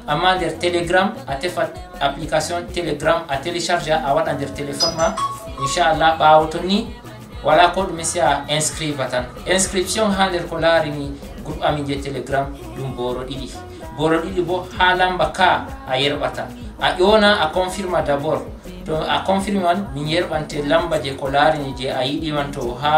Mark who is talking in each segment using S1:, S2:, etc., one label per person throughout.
S1: amma nder telegram a tefat application telegram a télécharge a waɗa nder téléphone ma inchallah. ɓawo ton ni wala ko ɗume si a inscrive tan. Inscription ha nder ko larini groupe amin je telegram ɗum boro ɗiɗi. Boro ɗiɗi bo ha lamba ka a yerɓata a ƴona a confirma d'abord. To a confirme man min yerɓante lamba je ko larini je a yiɗi man,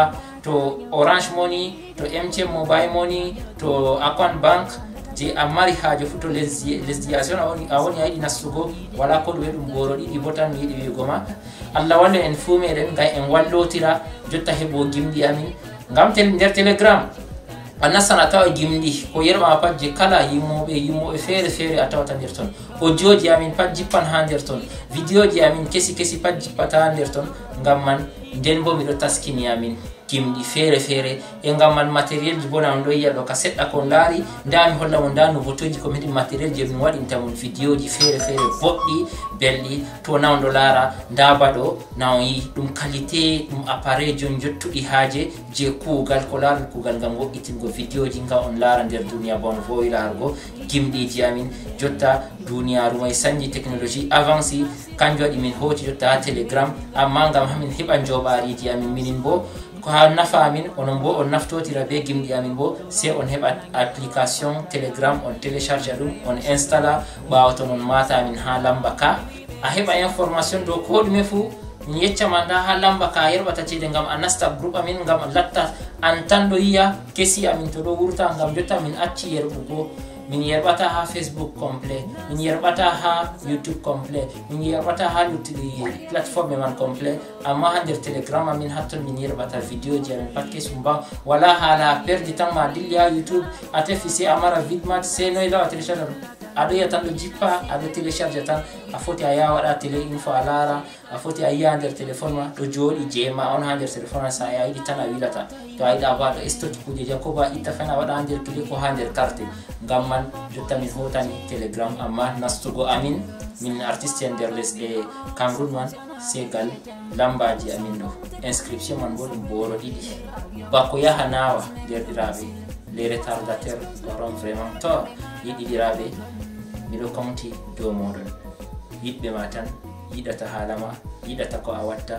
S1: to Orange Money, to MTN Mobile Money, to account bank je a mari haje fu to lesdiation a woni a yiɗi nastugo wala ko ɗume ɗum boro ɗiɗi bo tan mi yiɗi wigo ma. Allah walla en fuu meɗen gay en wallotira jotta heɓo gimɗi amin ngam nder telegram a nastan a tawa gimɗi ko yerɓama pat je kala yimmoɓe feere feere a tawata nder ton. Audioji amin pat jippan ha nder ton, vidéo ji amin kesi pat jippata ha nder ton. Ngam man nden bo miɗo taskini amin gimɗi feere feere e ngam man matériel ji bo na on ɗo yiya ɗo ka seɗɗa kon laari nda mi holla mon nda nouveauté ji ko medi matériel je min waɗinta mon vidéo ji feere feere boɗɗi belɗi to na on ɗo laara nda baɗo na on yi ɗum qualité ɗum appareil jon jottuɗi haaje je kuugal ko laari kuugal ngam woɗɗitingo vidéo ji ngam on laara nder duniya bo on vowi laarugo gimɗiji amin jotta duniyaru may sanji technologie avancé kanjum waɗi min hoti jotta ha telegram amma ngam hamin heɓa joɓariji amin minin bo ko ha nafa amin onon bo on naftotira be gimɗi amin bo sai on heɓa application telegram on télécharge ɗum on installa ɓawa to non mata amin ha lamba ka a heɓa information dow ko ɗume fuu min yeccama nda ha lamba ka a yerɓata cede ngam a nasta groupe amin ngam latta an tan ɗo yiya kesi amin to ɗo wurta ngam jotta min acci yerɓugo min yerɓata ha Facebook complet, min yerɓata ha YouTube complet, min yerɓata ha luttuɗi plateforme man complet, amma ha nder telegram amin hatton min yerɓata vidéo ji amin pat kesum ba wala hala perdi tan ma dilli ha YouTube a tefi se a mara vid mat se noy lawa télécharge aɗo yiya tan ɗo jippa aɗo télécharge tan a foti a yaha waɗa télé une fois a laara a foti a yiya nder téléphone ma ɗo jooɗi jeema on ha nder téléphone ma sa a yiɗi tan a wilata to a yiɗa ba ɗo stoki kujeji ko ba itta fana waɗa ha nder clé ko ha nder carte ngam man jotta min hotani telegram amma nastugo amin min artiste en nder lesɗe Cameroun man segal lambaji amin ɗo inscription man bo ɗum boro ɗiɗi bako yaha nawa derɗiraɓe les retardataires waron vraiment to yiɗiɗiraɓe miɗo kamti dow moɗon yiɗɓe ma tan yiɗata haalama yiɗata ko a watta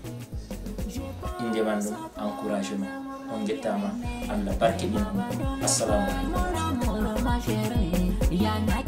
S1: inde man ɗum encouragement on jettama Allah barkeɗin on. Assalamu aleykum.